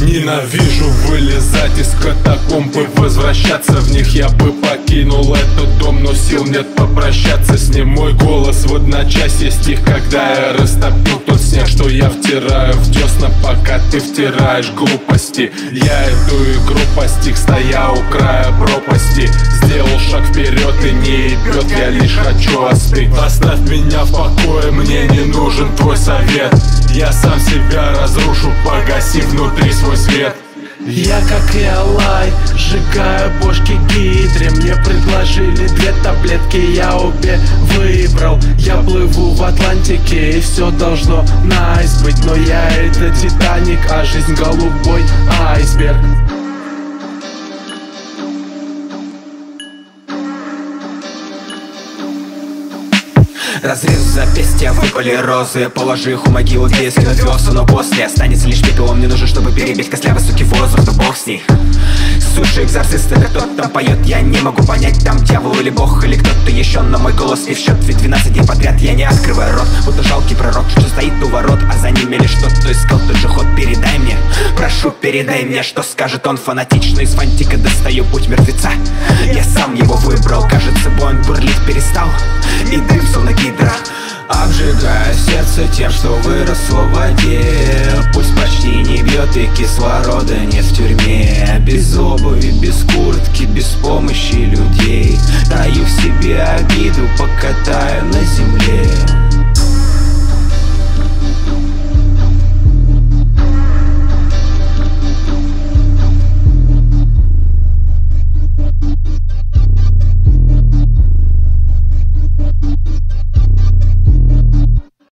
Ненавижу вылезать из катакомб и возвращаться в них. Я бы покинул этот дом, но сил нет попрощаться с ним. Мой голос в одночасье стих, когда я растопил тот снег, что я втираю в десна, пока ты втираешь глупости. Я эту игру постиг, стоя у края пропасти. Сделал шаг вперед и не ебет, я лишь хочу остыть. Оставь меня в покое, мне не нужен твой совет. Я сам себя разрушу, погасив внутри свой свет. Я как Элай, сжигаю бошки гидре. Мне предложили 2 таблетки, я обе выбрал. Я плыву в Атлантике и все должно найс быть. Но я это Титаник, а жизнь голубой айсберг. Разрежу запястья, выпали розы, положи их у могилы, где я скину звезды. Но после останется лишь пепел, он мне нужен, чтобы перебить костлявый суки воздух, то бог с ней. Суши экзорцист, это кто там поет, я не могу понять, там дьявол или бог, или кто-то еще. Но мой голос не в счет, ведь 12 дней подряд я не открываю рот, будто жалкий пророк, что стоит у ворот, а за ними лишь тот, кто искал тот же ход. Передай мне, прошу, передай мне, что скажет он фанатично. Из фантика достаю путь мертвеца, я сам его выбрал. Кажется, бой он бурлить перестал, и дым словно гидра, обжигая сердце тем, что выросло в воде. Пусть почти не бьет и кислорода нет в тюрьме. Без обуви, без куртки, без помощи людей. Таю в себе обиду, покатаю на земле.